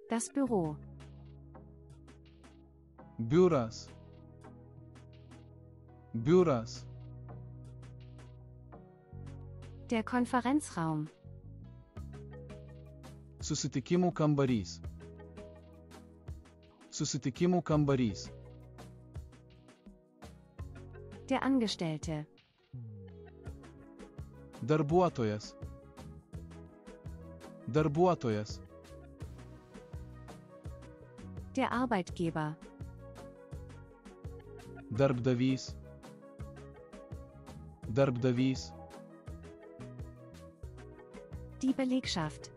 Das Büro. Biuras. Biuras. Der Konferenzraum. Susitikimų kambarys. Susitikimų kambarys. Der Angestellte. Darbuotojas. Darbuotojas. Der Arbeitgeber. Darbdavys. Darbdavys. Die Belegschaft.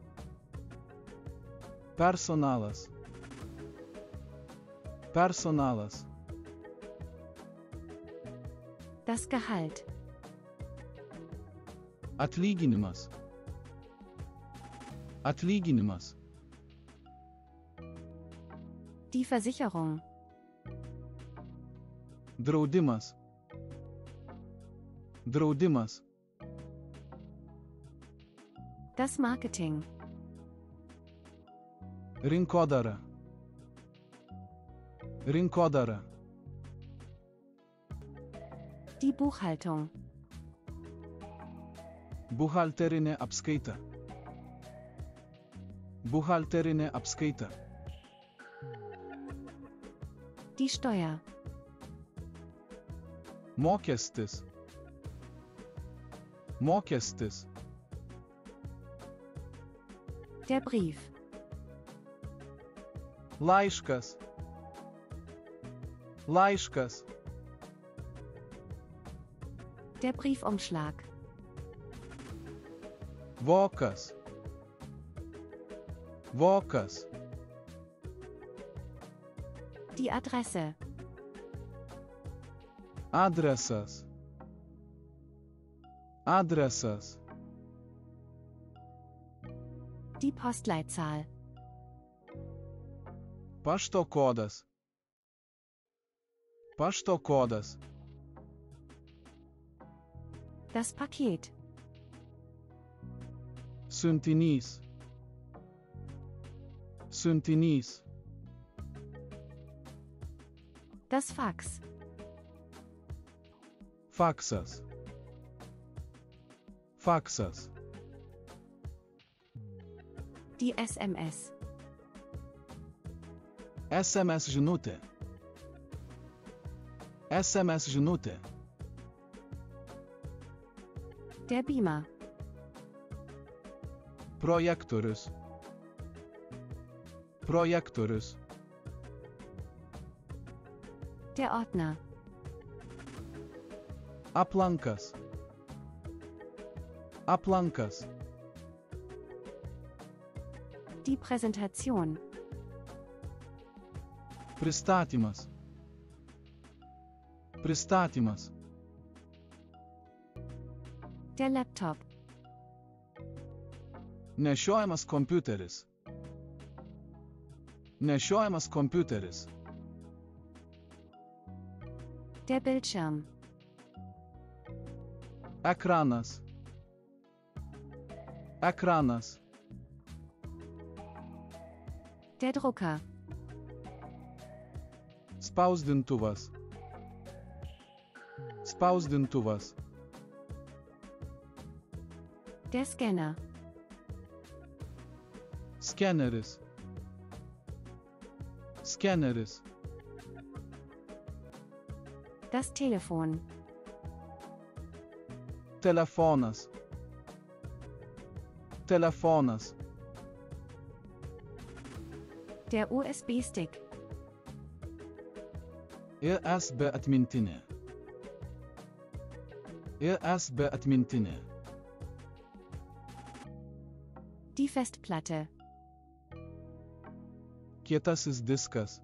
Personalas. Personalas. Das Gehalt. Atlyginimas. Atlyginimas. Die Versicherung. Draudimas. Draudimas. Das Marketing. Rinkodara. Rinkodara. Die Buchhaltung. Buhalterinė apskaita. Buhalterinė apskaita. Die Steuer. Mokestis. Mokestis. Der Brief. Laiškas. Laiškas. Der Briefumschlag. Vokas. Vokas. Die Adresse. Adresas. Adresas. Die Postleitzahl. Pašto kodas. Pašto kodas. Das Paket. Siuntinys. Siuntinys. Das Fax. Faksas. Faksas. Die SMS. SMS žinutė. SMS žinutė. Der Beamer. Projektorius. Projektorius. Der Ordner. Aplankas. Aplankas. Die Präsentation. Pristatymas. Pristatymas. Der Laptop. Nešiojamas kompiuteris. Nešiojamas kompiuteris. Der Bildschirm. Ekranas. Ekranas. Der Drucker. Spausdintuvas. Spausdintuvas. Der Scanner. Skeneris. Skeneris. Das Telefon. Telefonas. Telefonas. Der USB-Stick. USB atmintinė. USB atmintinė. Die Festplatte. Kietasis diskas.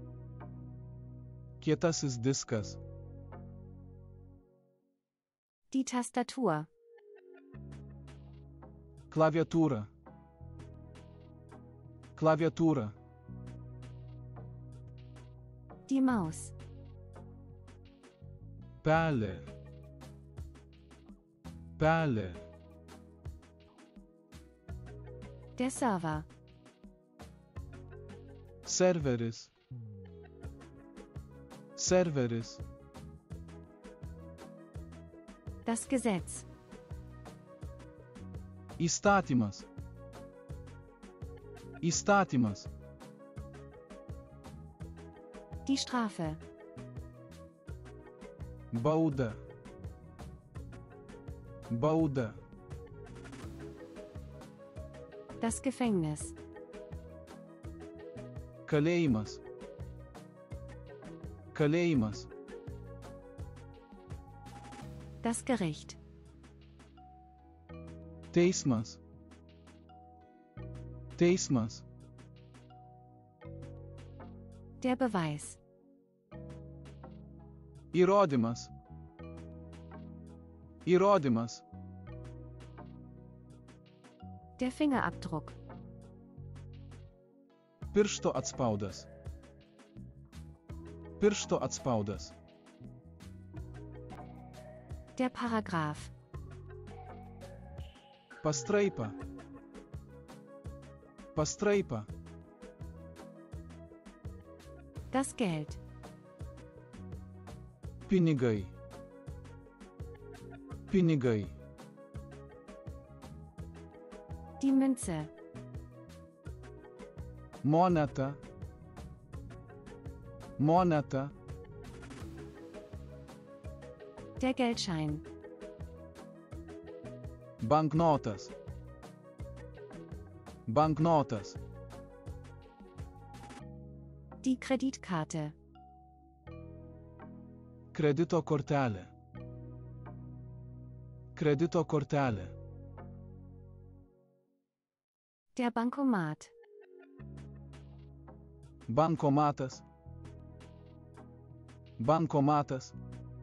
Kietasis diskas. Die Tastatur. Klaviatūra. Klaviatūra. Die Maus. Pelė. Pelė. Der Server. Serveris. Serveris. Das Gesetz. Įstatymas. Įstatymas. Die Strafe. Bauda. Bauda. Das Gefängnis. Kalėjimas. Kalėjimas. Das Gericht. Teismas. Teismas. Der Beweis. Įrodymas. Įrodymas. Der Fingerabdruck. Piršto atspaudas. Piršto atspaudas. Der Paragraph. Pastraipa. Pastraipa. Das Geld. Pinigai. Pinigai. Die Münze. Moneta. Moneta. Der Geldschein. Banknotas. Banknotas. Die Kreditkarte. Kredito kortelė. Kredito kortelė. Der Bankomat. Bankomatas. Bankomatas.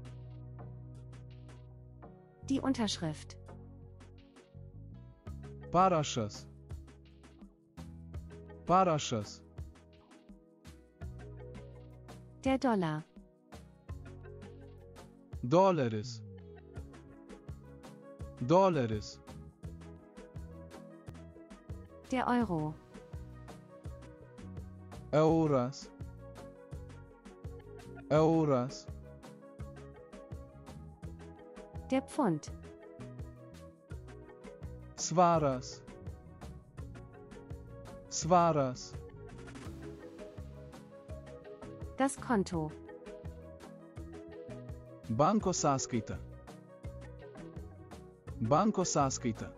Die Unterschrift. Parašas. Parašas. Der Dollar. Doleris. Doleris. Der Euro. Euras. Euras. Der Pfund. Svaras. Svaras. Das Konto. Banko sąskaita. Banko sąskaita.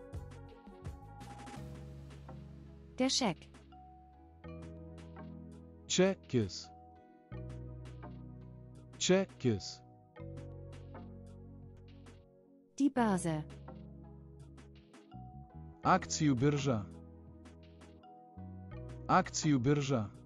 Der Scheck. Čekis. Čekis. Die Börse. Akcijų birža. Akcijų birža.